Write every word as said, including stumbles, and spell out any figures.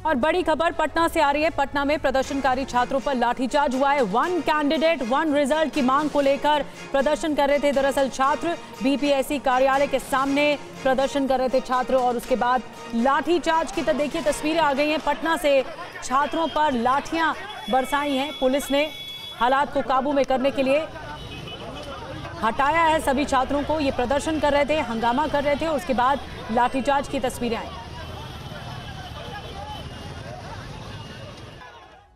और बड़ी खबर पटना से आ रही है। पटना में प्रदर्शनकारी छात्रों पर लाठीचार्ज हुआ है। वन कैंडिडेट वन रिजल्ट की मांग को लेकर प्रदर्शन कर रहे थे। दरअसल छात्र बीपीएससी कार्यालय के सामने प्रदर्शन कर रहे थे छात्र, और उसके बाद लाठीचार्ज की तो देखिए तस्वीरें आ गई हैं। पटना से छात्रों पर लाठियां बरसाई हैं पुलिस ने। हालात को काबू में करने के लिए हटाया है सभी छात्रों को। ये प्रदर्शन कर रहे थे, हंगामा कर रहे थे, और उसके बाद लाठीचार्ज की तस्वीरें आई।